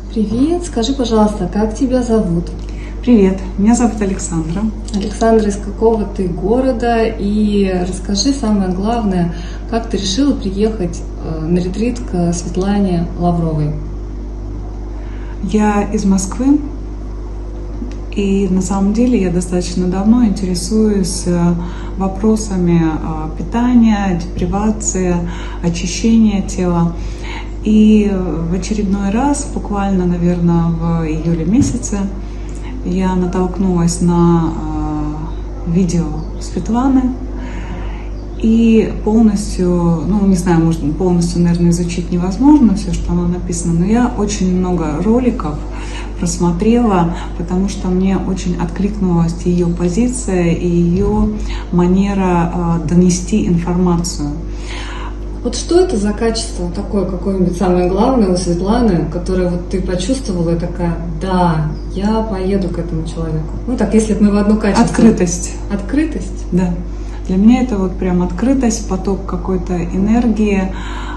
Привет, скажи, пожалуйста, как тебя зовут? Привет, меня зовут Александра. Александра, из какого ты города? И расскажи самое главное, как ты решила приехать на ретрит к Светлане Лавровой? Я из Москвы, и на самом деле я достаточно давно интересуюсь вопросами питания, депривации, очищения тела. И в очередной раз, буквально, наверное, в июле месяце, я натолкнулась на видео Светланы и полностью, не знаю, может, полностью, наверное, изучить невозможно все, что оно написано, но я очень много роликов просмотрела, потому что мне очень откликнулась ее позиция и ее манера донести информацию. Вот что это за качество такое, какое-нибудь самое главное у Светланы, которое вот ты почувствовала и такая: да, я поеду к этому человеку? Ну так, если бы мы в одно качество. Открытость. Открытость? Да. Для меня это вот прям открытость, поток какой-то энергии,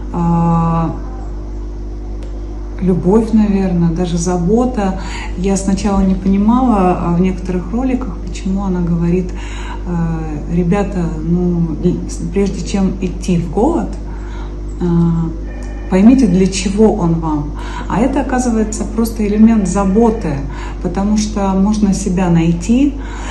любовь, наверное, даже забота. Я сначала не понимала в некоторых роликах, почему она говорит: ребята, прежде чем идти в голод, поймите, для чего он вам. А это, оказывается, просто элемент заботы, потому что можно себя найти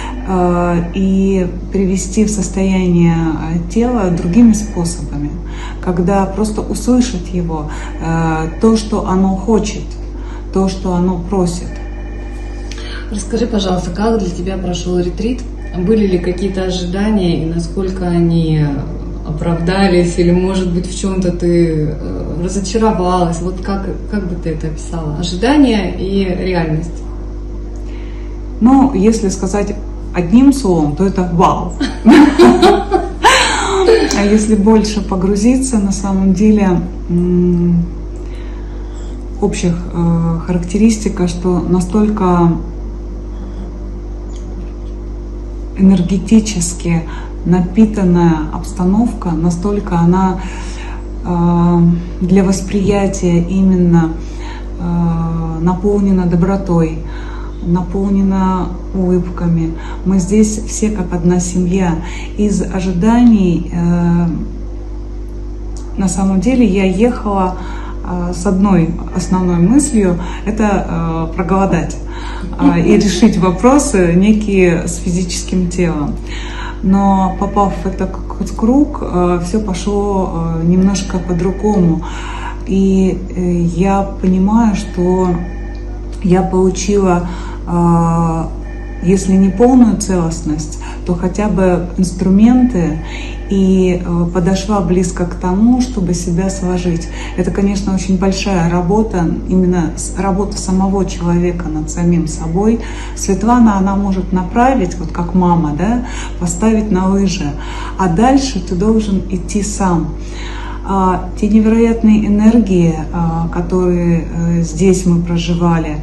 и привести в состояние тела другими способами, когда просто услышать его, то, что оно хочет, то, что оно просит. Расскажи, пожалуйста, как для тебя прошел ретрит? Были ли какие-то ожидания и насколько они оправдались, или, может быть, в чем-то ты разочаровалась? Вот как бы ты это описала? Ожидания и реальность. Если сказать одним словом, то это вау. А если больше погрузиться, на самом деле, общих характеристика, что настолько энергетически напитанная обстановка, настолько она для восприятия именно наполнена добротой, наполнена улыбками. Мы здесь все как одна семья. Из ожиданий, на самом деле, я ехала с одной основной мыслью – это проголодать и решить вопросы некие с физическим телом. Но попав в этот круг, все пошло немножко по-другому. И я понимаю, что я получила, если не полную целостность, то хотя бы инструменты, и подошла близко к тому, чтобы себя сложить. Это, конечно, очень большая работа, именно работа самого человека над самим собой. Светлана, она может направить, вот как мама, да, поставить на лыжи, а дальше ты должен идти сам. Те невероятные энергии, которые здесь мы проживали,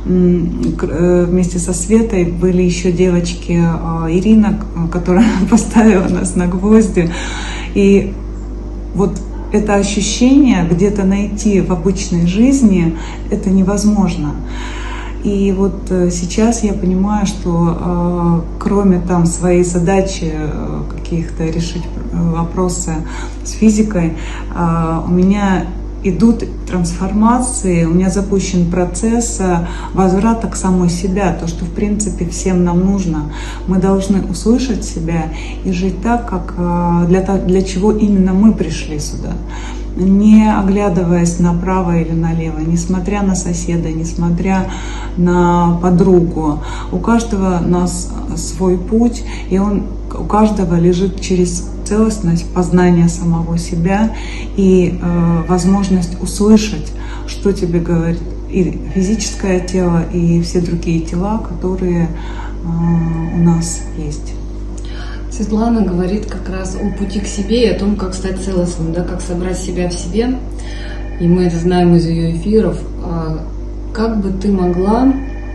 вместе со Светой были еще девочки, Ирина, которая поставила нас на гвозди. И вот это ощущение где-то найти в обычной жизни, это невозможно. И вот сейчас я понимаю, что кроме там своей задачи каких-то решить вопросы с физикой, у меня идут трансформации, у меня запущен процесс возврата к самой себе, то, что в принципе всем нам нужно. Мы должны услышать себя и жить так, как для чего именно мы пришли сюда, не оглядываясь направо или налево, несмотря на соседа, несмотря на подругу. У каждого нас свой путь, и у каждого лежит через целостность познания самого себя и возможность услышать, что тебе говорит и физическое тело, и все другие тела, которые у нас есть. Светлана говорит как раз о пути к себе и о том, как стать целостным, да, как собрать себя в себе. И мы это знаем из ее эфиров. Как бы ты могла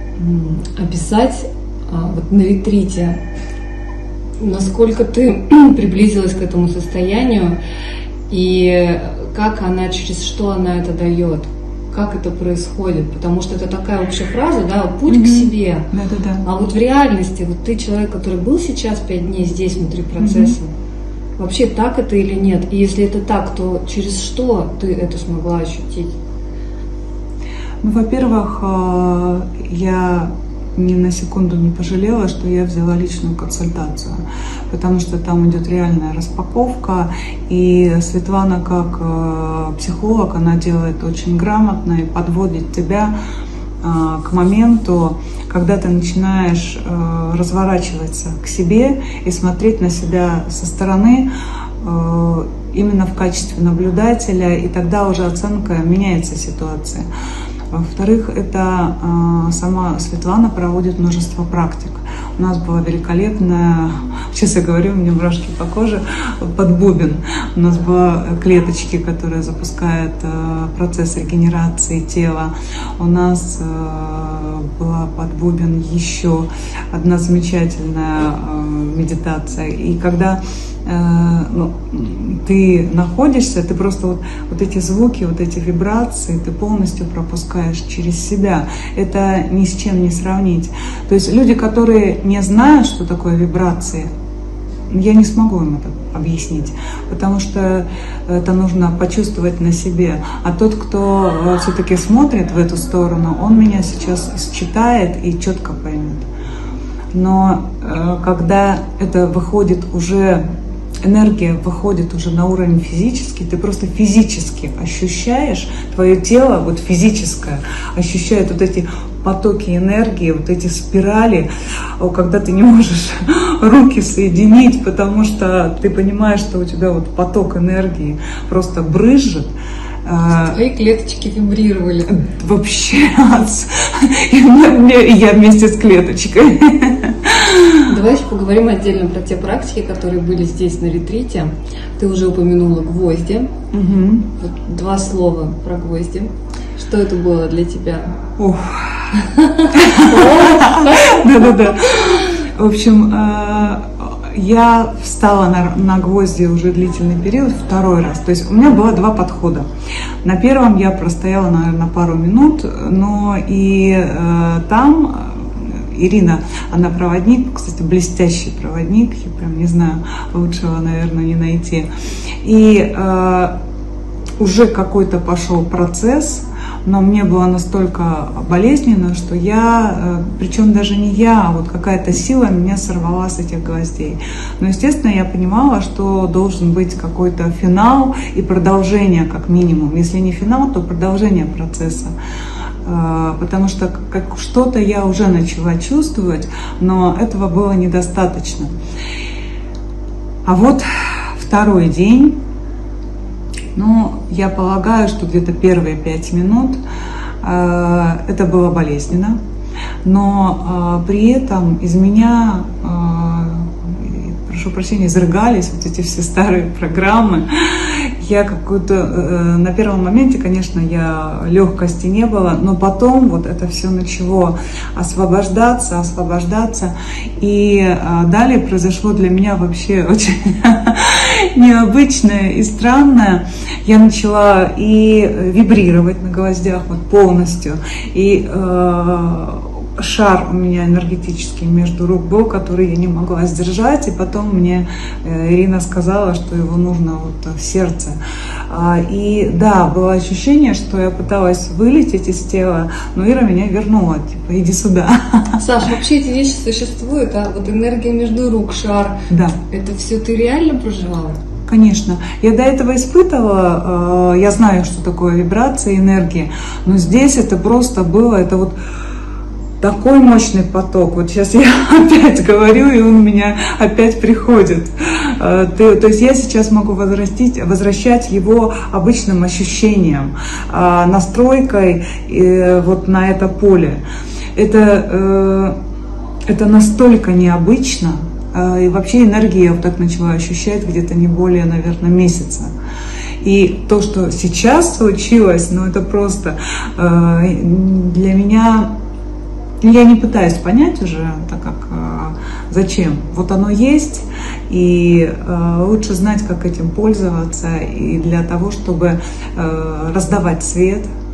описать вот на ретрите, насколько ты приблизилась к этому состоянию и как она, через что она это дает? как это происходит, потому что это такая общая фраза, да, путь к себе. Да. А вот в реальности, вот ты человек, который был сейчас 5 дней здесь внутри процесса, вообще так это или нет? И если это так, то через что ты это смогла ощутить? Ну, во-первых, я ни на секунду не пожалела, что я взяла личную консультацию, потому что там идет реальная распаковка, и Светлана как психолог, она делает очень грамотно и подводит тебя к моменту, когда ты начинаешь разворачиваться к себе и смотреть на себя со стороны, именно в качестве наблюдателя, и тогда уже оценка меняется ситуация. Во-вторых, это сама Светлана проводит множество практик. У нас была великолепная, сейчас я говорю, у меня мурашки по коже, под бубен. У нас была клеточки, которые запускают процесс регенерации тела. У нас была под бубен еще одна замечательная медитация. И когда ты находишься, ты просто вот эти звуки, вот эти вибрации ты полностью пропускаешь через себя. Это ни с чем не сравнить. То есть люди, которые не знают, что такое вибрации, я не смогу им это объяснить, потому что это нужно почувствовать на себе. А тот, кто все-таки смотрит в эту сторону, он меня сейчас считает и четко поймет. Но когда это выходит уже, энергия выходит уже на уровень физический, ты просто физически ощущаешь, твое тело, вот физическое, ощущает вот эти потоки энергии, вот эти спирали, когда ты не можешь руки соединить, потому что ты понимаешь, что у тебя вот поток энергии просто брызжет. Твои клеточки вибрировали. Вообще, я вместе с клеточкой. Давай еще поговорим отдельно про те практики, которые были здесь на ретрите. Ты уже упомянула гвозди. Вот 2 слова про гвозди. Что это было для тебя? Да. В общем, я встала на гвозди уже длительный период, 2-й раз. То есть у меня было 2 подхода. На первом я простояла, наверное, пару минут, но и там Ирина, она проводник, кстати, блестящий проводник, я прям не знаю, лучшего, наверное, не найти. И уже какой-то пошел процесс, но мне было настолько болезненно, что я, причем даже не я, а вот какая-то сила меня сорвала с этих гвоздей. Но, естественно, я понимала, что должен быть какой-то финал и продолжение, как минимум. Если не финал, то продолжение процесса. Потому что что-то я уже начала чувствовать, но этого было недостаточно. А вот 2-й день, я полагаю, что где-то первые 5 минут это было болезненно, но при этом из меня, прошу прощения, изрыгались вот эти все старые программы. Я на первом моменте, конечно, легкости не было, но потом вот это все начало освобождаться. И далее произошло для меня вообще очень необычное и странное. Я начала и вибрировать на гвоздях вот полностью, и шар у меня энергетический между рук был, который я не могла сдержать, и потом мне Ирина сказала, что его нужно вот в сердце. И да, было ощущение, что я пыталась вылететь из тела, но Ира меня вернула, типа, иди сюда. Саш, вообще эти вещи существуют, а вот энергия между рук, шар, да. Это все ты реально проживала? Конечно. Я до этого испытывала, я знаю, что такое вибрация, энергия, но здесь это просто было, это вот такой мощный поток. Вот сейчас я опять говорю, и он у меня опять приходит. То есть я сейчас могу возвращать его обычным ощущением, настройкой вот на это поле. Это настолько необычно. И вообще энергию я вот так начала ощущать где-то не более, наверное, месяца. И то, что сейчас случилось, это просто для меня... Я не пытаюсь понять уже, так как зачем. Вот оно есть, и лучше знать, как этим пользоваться, и для того, чтобы раздавать свет,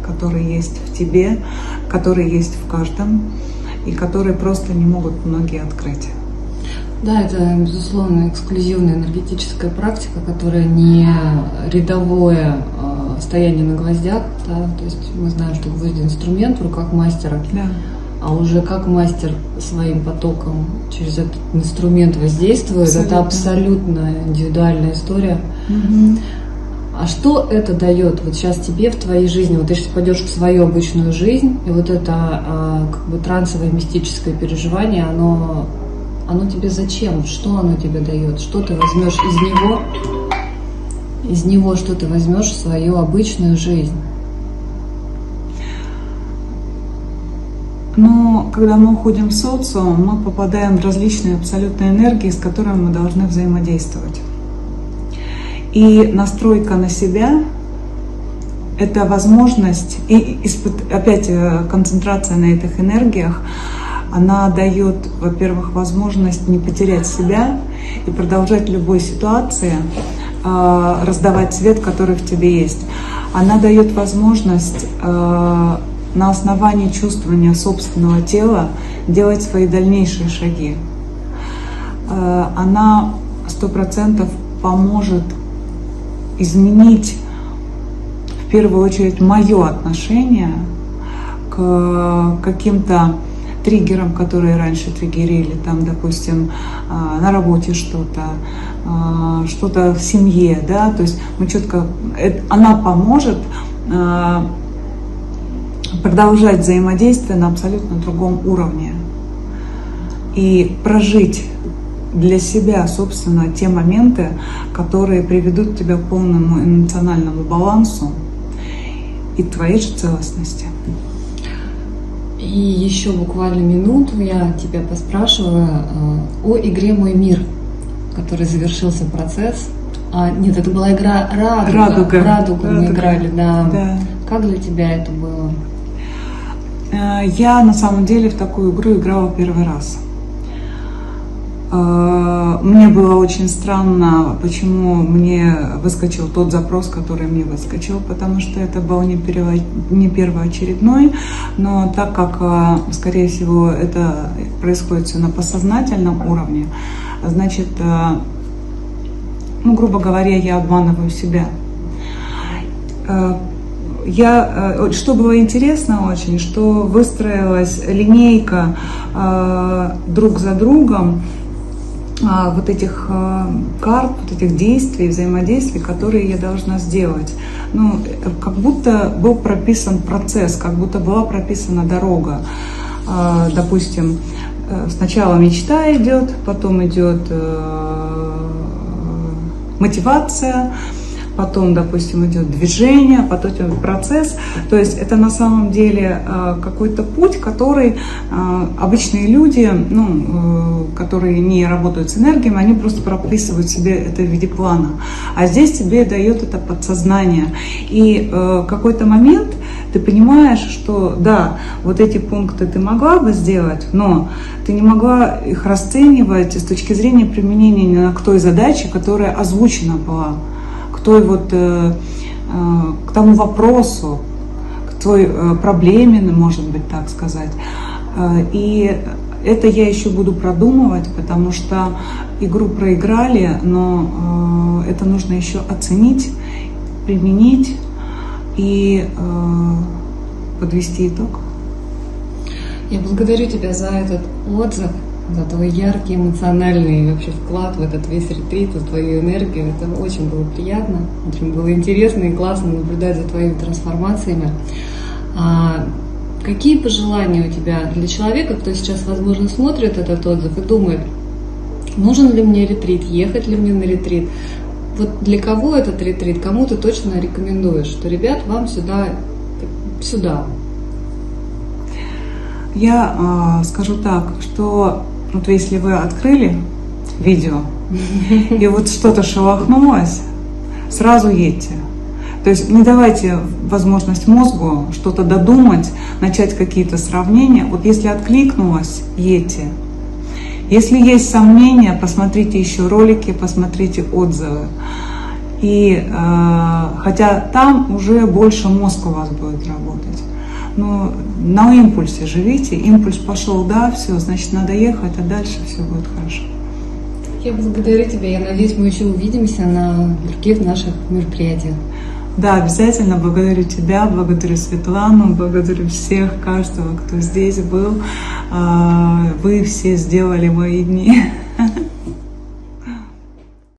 которые есть в тебе, которые есть в каждом, и которые просто не могут многие открыть. Да, это, безусловно, эксклюзивная энергетическая практика, которая не рядовое стояние на гвоздях. Да? То есть мы знаем, что гвоздь – инструмент в руках мастера, Да. а уже как мастер своим потоком через этот инструмент воздействует, Абсолютно. это абсолютно индивидуальная история. Угу. А что это дает вот сейчас тебе в твоей жизни? Вот ты сейчас пойдешь в свою обычную жизнь, и вот это как бы трансовое мистическое переживание, оно тебе зачем? Что оно тебе дает? Что ты возьмешь из него, что ты возьмешь в свою обычную жизнь? Но когда мы уходим в социум, мы попадаем в различные абсолютные энергии, с которыми мы должны взаимодействовать. И настройка на себя – это возможность, и опять концентрация на этих энергиях, она дает, во-первых, возможность не потерять себя и продолжать в любой ситуации раздавать свет, который в тебе есть. Она дает возможность на основании чувствования собственного тела делать свои дальнейшие шаги. Она 100% поможет изменить, в первую очередь, мое отношение к каким-то триггерам, которые раньше триггерили, там, допустим, на работе что-то в семье, да, то есть мы четко, она поможет продолжать взаимодействие на абсолютно другом уровне и прожить для себя, собственно, те моменты, которые приведут тебя к полному эмоциональному балансу и твоей же целостности. И еще буквально минуту я тебя поспрашиваю о игре «Мой мир», в которой завершился процесс. Нет, это была игра «Радуга». Мы играли, да. Да. Как для тебя это было? Я на самом деле в такую игру играла первый раз. Мне было очень странно, почему мне выскочил тот запрос, который мне выскочил, потому что это был не первоочередной, но так как, скорее всего, это происходит все на подсознательном уровне, значит, грубо говоря, я обманываю себя. Что было интересно очень, что выстроилась линейка друг за другом, вот этих карт, вот этих действий, взаимодействий, которые я должна сделать. Как будто был прописан процесс, как будто была прописана дорога. Допустим, сначала мечта идет, потом идет мотивация, потом, допустим, идет движение, потом идет процесс. То есть это на самом деле какой-то путь, который обычные люди, которые не работают с энергиями, они просто прописывают себе это в виде плана. А здесь тебе дает это подсознание. И в какой-то момент ты понимаешь, что да, вот эти пункты ты могла бы сделать, но ты не могла их расценивать с точки зрения применения к той задаче, которая озвучена была. К тому вопросу, к той проблеме, может быть, так сказать. И это я еще буду продумывать, потому что игру проиграли, но это нужно еще оценить, применить и подвести итог. Я благодарю тебя за этот отзыв, за твой яркий эмоциональный вообще вклад в этот весь ретрит, в твою энергию. Это очень было приятно, очень было интересно и классно наблюдать за твоими трансформациями. Какие пожелания у тебя для человека, кто сейчас, возможно, смотрит этот отзыв и думает, нужен ли мне ретрит, ехать ли мне на ретрит? Вот для кого этот ретрит, кому ты точно рекомендуешь, что, ребят, вам сюда. Я скажу так, что вот если вы открыли видео, и вот что-то шелохнулось, сразу едьте. То есть не давайте возможность мозгу что-то додумать, начать какие-то сравнения. Вот если откликнулось, едьте. Если есть сомнения, посмотрите еще ролики, посмотрите отзывы. И хотя там уже больше мозг у вас будет работать. Но на импульсе живите, импульс пошел, да, все, значит, надо ехать, а дальше все будет хорошо. Я благодарю тебя, я надеюсь, мы еще увидимся на других наших мероприятиях. Да, обязательно благодарю тебя, благодарю Светлану, благодарю всех, каждого, кто здесь был. Вы все сделали мои дни.